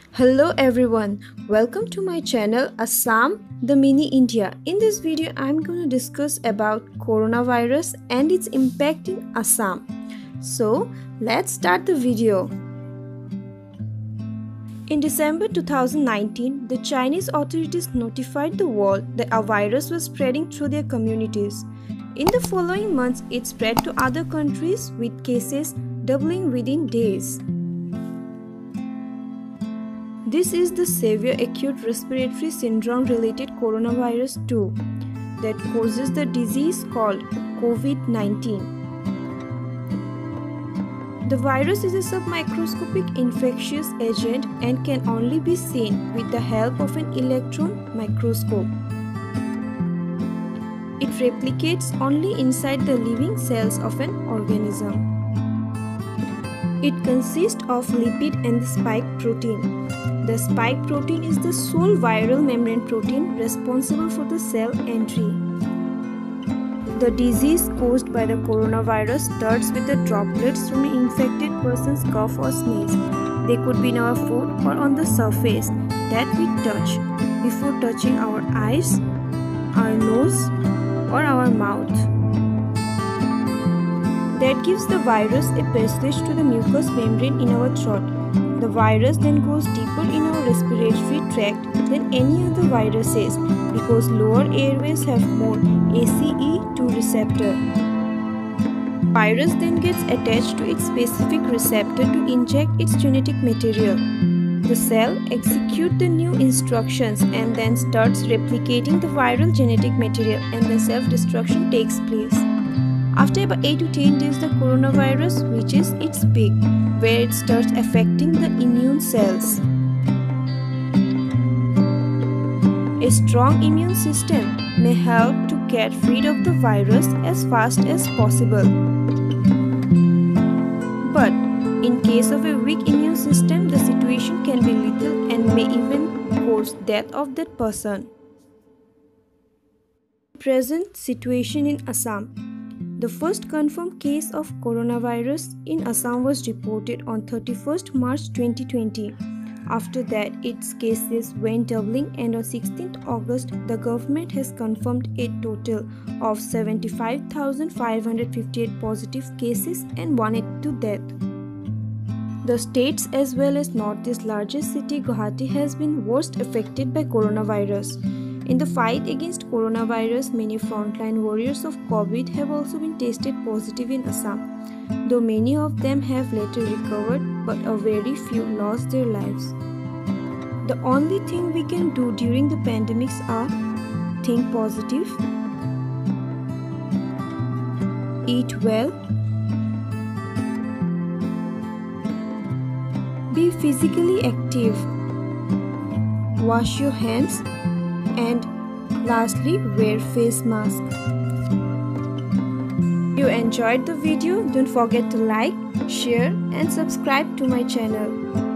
Hello everyone, welcome to my channel Assam the Mini India. In this video I'm going to discuss about coronavirus and its impact in Assam. So let's start the video. In December 2019, the Chinese authorities notified the world that a virus was spreading through their communities. In the following months, it spread to other countries with cases doubling within days. This is the severe acute respiratory syndrome related coronavirus 2 that causes the disease called COVID-19. The virus is a submicroscopic infectious agent and can only be seen with the help of an electron microscope. It replicates only inside the living cells of an organism. It consists of lipid and the spike protein. The spike protein is the sole viral membrane protein responsible for the cell entry. The disease caused by the coronavirus starts with the droplets from an infected person's cough or sneeze. They could be in our food or on the surface that we touch before touching our eyes, our nose, or our mouth. That gives the virus a passage to the mucous membrane in our throat. The virus then goes deeper in our respiratory tract than any other viruses because lower airways have more ACE2 receptor. Virus then gets attached to its specific receptor to inject its genetic material. The cell executes the new instructions and then starts replicating the viral genetic material, and the self-destruction takes place. After about 8 to 10 days, the coronavirus reaches its peak, where it starts affecting the immune cells. A strong immune system may help to get rid of the virus as fast as possible. But in case of a weak immune system, the situation can be lethal and may even cause death of that person. Present situation in Assam. The first confirmed case of coronavirus in Assam was reported on 31st March 2020. After that, its cases went doubling, and on 16th August, the government has confirmed a total of 75,558 positive cases and 182 deaths. The states as well as Northeast's largest city, Guwahati, has been worst affected by coronavirus. In the fight against coronavirus, many frontline warriors of COVID have also been tested positive in Assam, though many of them have later recovered, but a very few lost their lives. The only thing we can do during the pandemics are think positive, eat well, be physically active, wash your hands, and lastly, wear face mask. If you enjoyed the video, don't forget to like, share and subscribe to my channel.